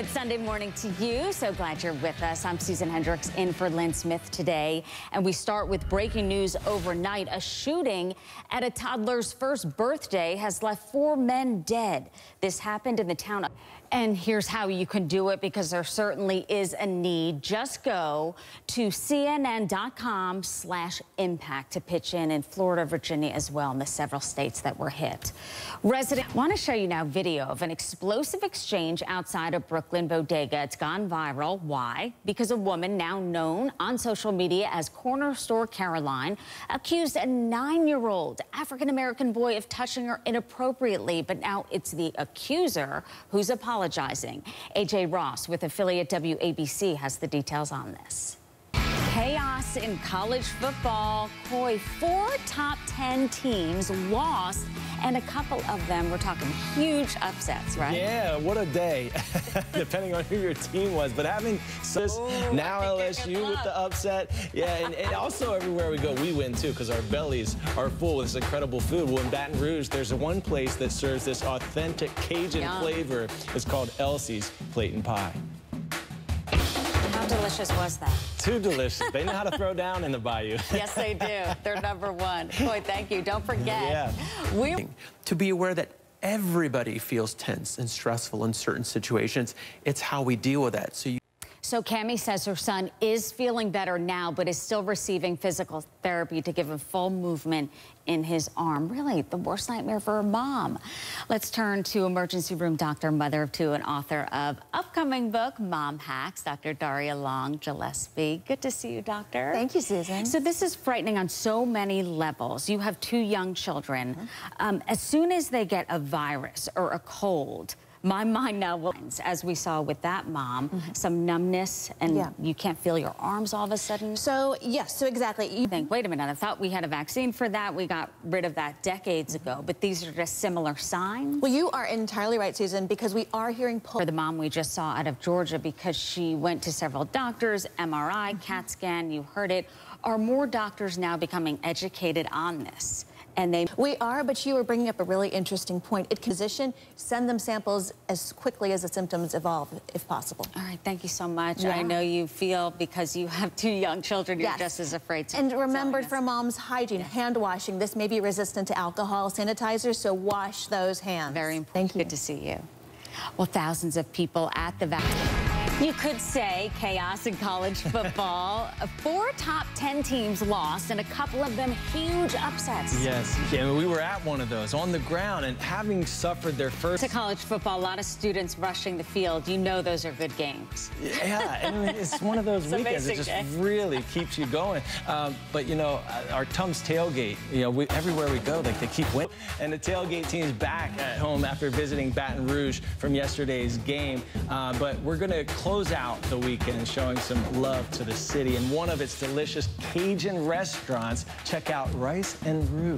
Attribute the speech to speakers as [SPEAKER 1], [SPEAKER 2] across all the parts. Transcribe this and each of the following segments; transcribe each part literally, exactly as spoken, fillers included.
[SPEAKER 1] Good Sunday morning to you. So glad you're with us. I'm Susan Hendricks in for Lynn Smith today. And we start with breaking news overnight. A shooting at a toddler's first birthday has left four men dead. This happened in the town. And here's how you can do it, because there certainly is a need. Just go to C N N dot com slash impact to pitch in in Florida, Virginia as well, in the several states that were hit. Residents want to show you now video of an explosive exchange outside a Brooklyn bodega. It's gone viral. Why? Because a woman now known on social media as Corner Store Caroline accused a nine-year-old African-American boy of touching her inappropriately. But now it's the accuser who's apologizing. A J Ross with affiliate W A B C has the details on this. Chaos in college football. Boy, four top ten teams lost, and a couple of them were talking huge upsets, right?
[SPEAKER 2] Yeah, what a day, depending on who your team was. But having this,
[SPEAKER 1] Ooh,
[SPEAKER 2] now L S U with the upset, yeah, and, and also everywhere we go, we win too, because our bellies are full with this incredible food. Well, in Baton Rouge, there's one place that serves this authentic Cajun
[SPEAKER 1] Yum.
[SPEAKER 2] flavor. It's called Elsie's Plate and Pie.
[SPEAKER 1] How delicious was that?
[SPEAKER 2] Too delicious. They know how to throw down in the bayou.
[SPEAKER 1] Yes, they do. They're number one. Boy, thank you. Don't forget.
[SPEAKER 2] Yeah.
[SPEAKER 1] We
[SPEAKER 3] to be aware that everybody feels tense and stressful in certain situations. It's how we deal with that. So you
[SPEAKER 1] So Cammie says her son is feeling better now, but is still receiving physical therapy to give him full movement in his arm. Really, the worst nightmare for her mom. Let's turn to emergency room doctor, mother of two, and author of upcoming book, Mom Hacks, Doctor Daria Long Gillespie. Good to see you, doctor.
[SPEAKER 4] Thank you, Susan.
[SPEAKER 1] So this is frightening on so many levels. You have two young children. Mm-hmm. um, as soon as they get a virus or a cold, my mind now will, as we saw with that mom, mm-hmm. some numbness, and
[SPEAKER 4] yeah.
[SPEAKER 1] you can't feel your arms all of a sudden.
[SPEAKER 4] So, yes, so exactly.
[SPEAKER 1] You think, wait a minute, I thought we had a vaccine for that. We got rid of that decades ago, but these are just similar signs.
[SPEAKER 4] Well, you are entirely right, Susan, because we are hearing...
[SPEAKER 1] For the mom we just saw out of Georgia, because she went to several doctors, M R I, mm-hmm. CAT scan, you heard it. Are more doctors now becoming educated on this? And they
[SPEAKER 4] we are, but you were bringing up a really interesting point. It can physician send them samples as quickly as the symptoms evolve, if possible.
[SPEAKER 1] All right, thank you so much.
[SPEAKER 4] Yeah.
[SPEAKER 1] I know you feel, because you have two young children, you're
[SPEAKER 4] yes.
[SPEAKER 1] just as afraid to.
[SPEAKER 4] And remember, for mom's hygiene, yeah. hand washing. This may be resistant to alcohol sanitizer, so wash those hands.
[SPEAKER 1] Very important.
[SPEAKER 4] Thank you.
[SPEAKER 1] Good to see you. Well, thousands of people at the vaccine. You could say chaos in college football. Four top ten teams lost, and a couple of them huge upsets.
[SPEAKER 2] Yes, yeah, we were at one of those on the ground, and having suffered their first...
[SPEAKER 1] To college football, a lot of students rushing the field. You know those are good games.
[SPEAKER 2] Yeah, and it's one of those weekends that just
[SPEAKER 1] day.
[SPEAKER 2] really keeps you going. Um, but, you know, our Tums tailgate, you know, we, everywhere we go, like, they keep winning. And the tailgate team's back at home after visiting Baton Rouge from yesterday's game. Uh, but we're going to close out the weekend showing some love to the city and one of its delicious Cajun restaurants. Check out Rice and Roux.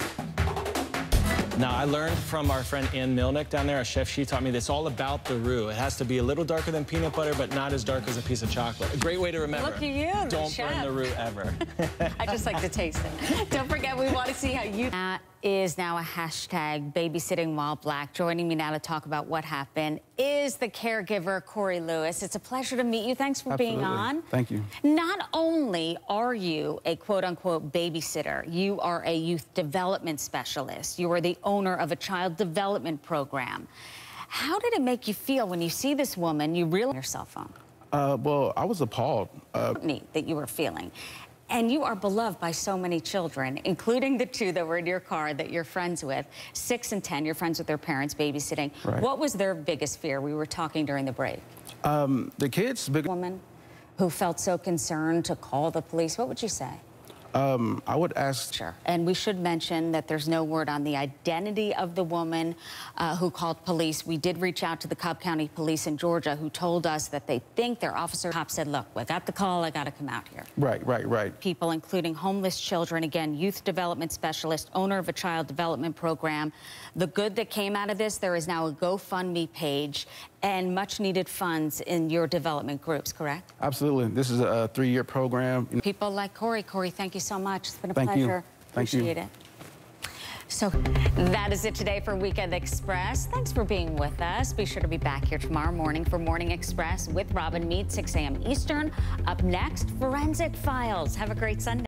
[SPEAKER 2] Now, I learned from our friend Ann Milnick down there, a chef. She taught me this all about the roux. It has to be a little darker than peanut butter, but not as dark as a piece of chocolate. A great way to remember.
[SPEAKER 1] Look at you,
[SPEAKER 2] Don't
[SPEAKER 1] chef.
[SPEAKER 2] burn the roux ever.
[SPEAKER 1] I just like to taste it. Don't forget, we want to see how you... That is now a hashtag, babysitting while black. Joining me now to talk about what happened is the caregiver, Corey Lewis. It's a pleasure to meet you. Thanks for
[SPEAKER 5] Absolutely.
[SPEAKER 1] being on.
[SPEAKER 5] Thank you.
[SPEAKER 1] Not only are you a quote-unquote babysitter, you are a youth development specialist. You are the owner of a child development program. How did it make you feel when you see this woman, you realize your cell phone?
[SPEAKER 5] Uh, well, I was appalled. Uh,
[SPEAKER 1] Neat that you were feeling. And you are beloved by so many children, including the two that were in your car that you're friends with, six and ten, you're friends with their parents babysitting.
[SPEAKER 5] Right.
[SPEAKER 1] What was their biggest fear? We were talking during the break.
[SPEAKER 5] Um, the kids' big
[SPEAKER 1] Woman who felt so concerned to call the police, what would you say?
[SPEAKER 5] Um, I would ask...
[SPEAKER 1] Sure. And we should mention that there's no word on the identity of the woman uh, who called police. We did reach out to the Cobb County Police in Georgia, who told us that they think their officer cop said, look, I got the call, I got to come out here.
[SPEAKER 5] Right, right, right.
[SPEAKER 1] People, including homeless children, again, youth development specialist, owner of a child development program. The good that came out of this, there is now a GoFundMe page and much needed funds in your development groups, correct?
[SPEAKER 5] Absolutely. This is a three-year program.
[SPEAKER 1] People like Corey. Corey, thank you so much. It's been a
[SPEAKER 5] Thank you.
[SPEAKER 1] pleasure.
[SPEAKER 5] Thank you.
[SPEAKER 1] Appreciate it. So that is it today for Weekend Express. Thanks for being with us. Be sure to be back here tomorrow morning for Morning Express with Robin Meade, six a m Eastern. Up next, Forensic Files. Have a great Sunday.